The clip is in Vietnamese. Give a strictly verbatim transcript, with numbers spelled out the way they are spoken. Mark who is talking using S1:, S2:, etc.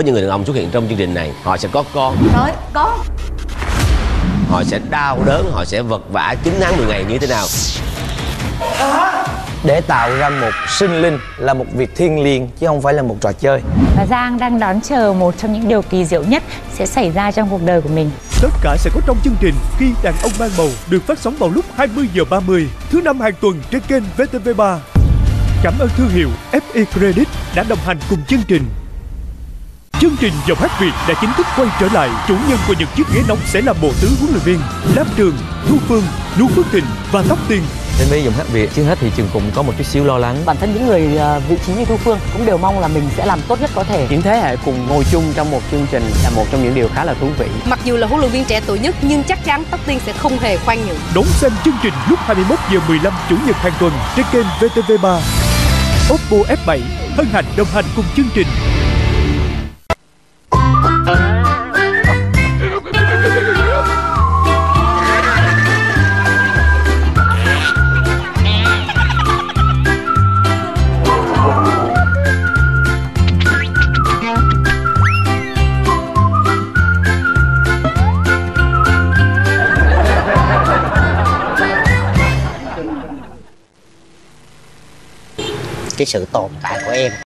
S1: với những người đàn ông xuất hiện trong chương trình này, họ sẽ có con.
S2: Rồi, con.
S1: Họ sẽ đau đớn, họ sẽ vật vã chín tháng mười ngày như thế nào?
S3: Để tạo ra một sinh linh là một việc thiêng liêng chứ không phải là một trò chơi.
S4: Và Giang đang đón chờ một trong những điều kỳ diệu nhất sẽ xảy ra trong cuộc đời của mình.
S5: Tất cả sẽ có trong chương trình Khi Đàn Ông Mang Bầu, được phát sóng vào lúc hai mươi giờ ba mươi thứ năm hàng tuần trên kênh vê tê vê ba. Cảm ơn thương hiệu ép e Credit đã đồng hành cùng chương trình. Chương trình Giọng hát Việt đã chính thức quay trở lại. Chủ nhân của những chiếc ghế nóng sẽ là bộ tứ huấn luyện viên Lam Trường, Thu Phương, Nu Phước Thịnh và Tóc Tiên.
S3: Đến với Giọng hát Việt, trước hết thì Trường cũng có một chút xíu lo lắng.
S6: Bản thân những người vị trí như Thu Phương cũng đều mong là mình sẽ làm tốt nhất có thể.
S7: Những thế hệ cùng ngồi chung trong một chương trình là một trong những điều khá là thú vị.
S8: Mặc dù là huấn luyện viên trẻ tuổi nhất nhưng chắc chắn Tóc Tiên sẽ không hề khoan nhượng.
S5: Đón xem chương trình lúc hai mươi mốt giờ mười lăm chủ nhật hàng tuần trên kênh vê tê vê ba. Oppo ép bảy hân hạnh đồng hành cùng chương trình.
S9: Cái sự tồn tại của em